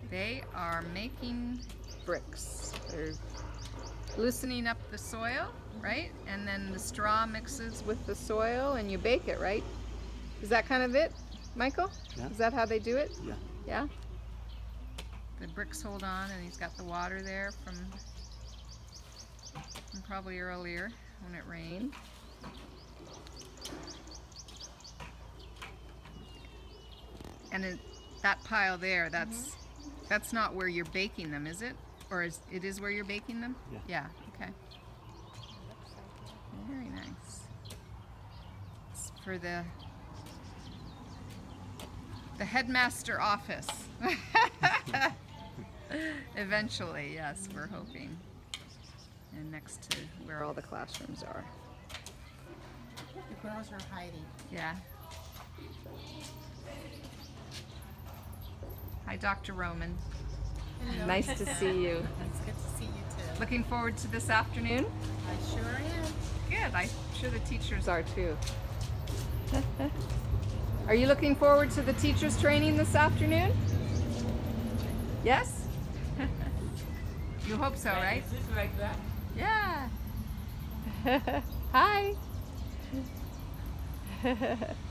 They are making bricks. They're loosening up the soil, right? And then the straw mixes with the soil and you bake it, right? Is that kind of it, Michael? Yeah. Is that how they do it? Yeah. Yeah? The bricks hold on and he's got the water there from probably earlier when it rained. And that pile there, that's not where you're baking them, is it? Or it is where you're baking them? Yeah. Yeah, okay. Very nice. It's for the headmaster office. Eventually, yes, we're hoping. And next to where all the classrooms are. The girls are hiding. Yeah. Hi, Dr. Roman. Hello. Nice to see you. It's good to see you too. Looking forward to this afternoon? I sure am. Good. I'm sure the teachers are too. Are you looking forward to the teachers training this afternoon? Yes? You hope so, right? Is this like that? Yeah. Hi.